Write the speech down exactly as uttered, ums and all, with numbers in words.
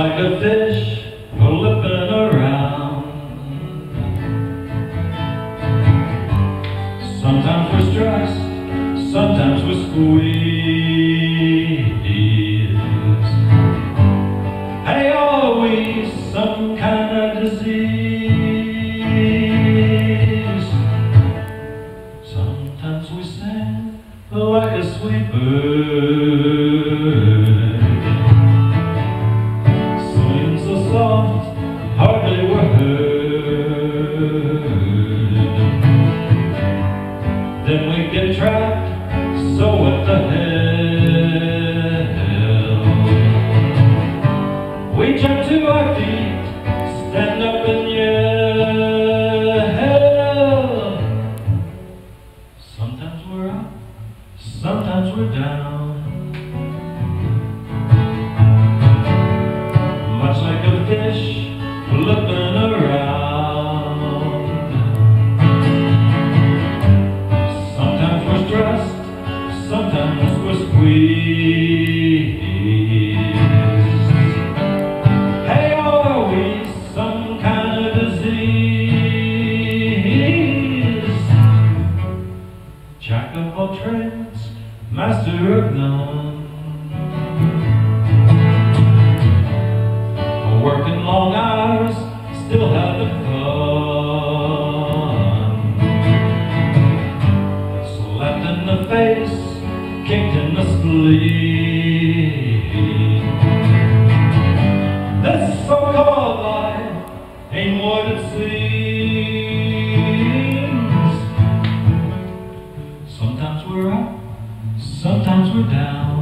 like a fish flipping around. Sometimes we're stressed, sometimes we're squeezed. Hey, are we some kind of disease? Sometimes we sing like a sweet bird, singing so soft, hardly we're heard. Then we get trapped, so what the hell? We jump to our feet, stand up and yell. Sometimes we're up, sometimes we're down. Much like a fish flipping around. Sometimes we're stressed, sometimes we're squeezed. Hey, are we some kind of disease? Jack of all trades, master of none. Working long hours, still having fun. Slapped in the face, kicked in the spleen. This so-called life ain't what it seems. Sometimes we're up, sometimes we're down.